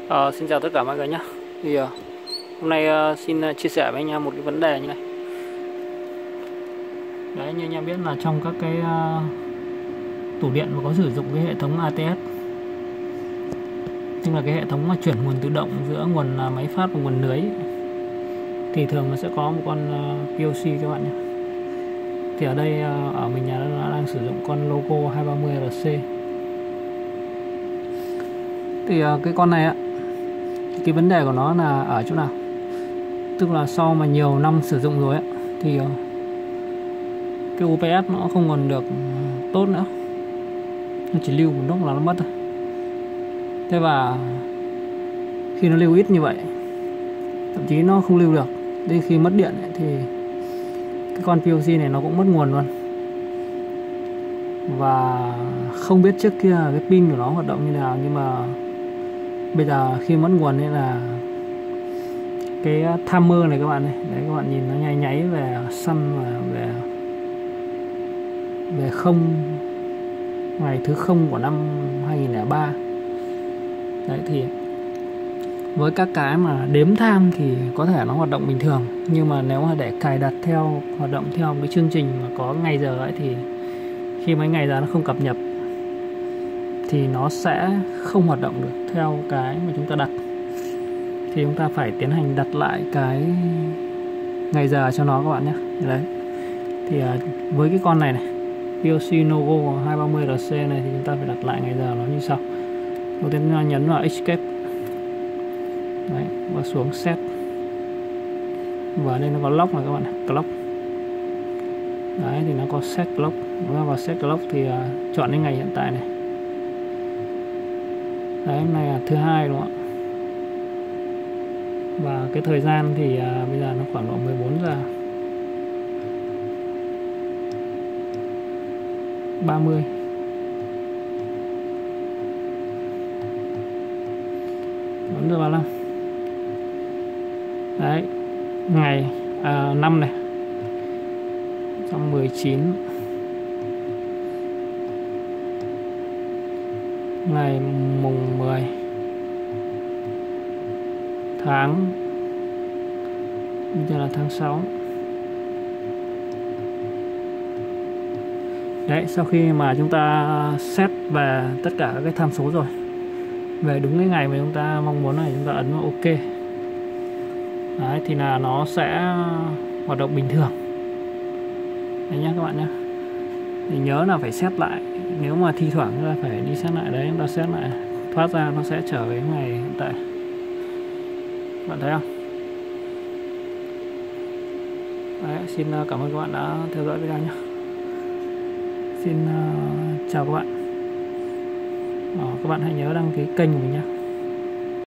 Xin chào tất cả mọi người nhé. Hôm nay xin chia sẻ với anh em một cái vấn đề như này. Đấy, như anh em biết là trong các cái tủ điện mà có sử dụng cái hệ thống ATS, tức là cái hệ thống mà chuyển nguồn tự động giữa nguồn máy phát và nguồn lưới, thì thường nó sẽ có một con PLC các bạn nhé. Thì ở đây ở mình nhà nó đang sử dụng con Logo 230RC. Thì cái con này á, cái vấn đề của nó là ở chỗ nào? Tức là sau mà nhiều năm sử dụng rồi á, thì cái UPS nó không còn được tốt nữa, nó chỉ lưu một lúc là nó mất thôi. Thế và khi nó lưu ít như vậy, thậm chí nó không lưu được, đến khi mất điện ấy, thì cái con PLC này nó cũng mất nguồn luôn. Và không biết trước kia cái pin của nó hoạt động như nào, nhưng mà bây giờ khi mất nguồn nên là cái timer này các bạn này, đấy các bạn nhìn nó nháy nháy về sun và về không, ngày thứ 0 của năm 2003. Đấy, thì với các cái mà đếm tham thì có thể nó hoạt động bình thường, nhưng mà nếu mà để cài đặt theo hoạt động theo cái chương trình mà có ngày giờ ấy, thì khi mấy ngày giờ nó không cập nhật thì nó sẽ không hoạt động được theo cái mà chúng ta đặt. Thì chúng ta phải tiến hành đặt lại cái ngày giờ cho nó các bạn nhé. Đấy, thì với cái con này này, PLC Logo 230RC này, thì chúng ta phải đặt lại ngày giờ nó như sau. Đầu tiên chúng ta nhấn vào Escape. Đấy, và xuống Set. Và đây nó có Clock này các bạn này, Clock. Đấy, thì nó có Set Clock. Vào Set Clock thì chọn đến ngày hiện tại này. Đấy, hôm nay là thứ hai đúng không ạ? Và cái thời gian thì bây giờ nó khoảng độ 14 giờ 30. Giờ 35. Đấy, ngày năm này 119, ngày mùng 10 tháng, bây giờ là tháng 6. Đấy, sau khi mà chúng ta set về tất cả các cái tham số rồi, về đúng cái ngày mà chúng ta mong muốn này, chúng ta ấn vào OK. Đấy, thì là nó sẽ hoạt động bình thường. Đấy nhá các bạn nhé. Thì nhớ là phải set lại. Nếu mà thi thoảng chúng ta phải đi set lại, đấy chúng ta set lại, thoát ra nó sẽ trở về ngày hiện tại. Bạn thấy không? Đấy, xin cảm ơn các bạn đã theo dõi video nhé. Xin chào các bạn. Các bạn hãy nhớ đăng ký kênh của mình nhé.